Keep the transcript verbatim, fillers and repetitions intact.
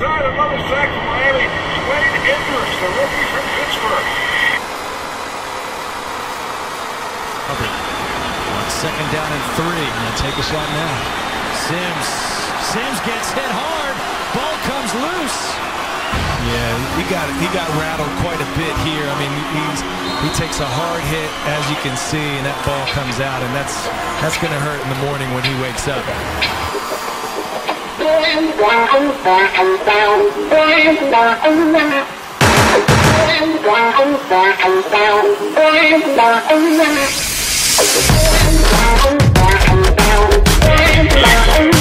inside, another sack from Miami. Dewayne Hendrix, the rookie from Pittsburgh. On second down and three. Now take a shot now. Sims. Sims gets hit hard. Ball comes loose. Yeah, he got he got rattled quite a bit here. I mean, he's he takes a hard hit, as you can see, and that ball comes out, and that's that's going to hurt in the morning when he wakes up. Down, down, down, down, down, down.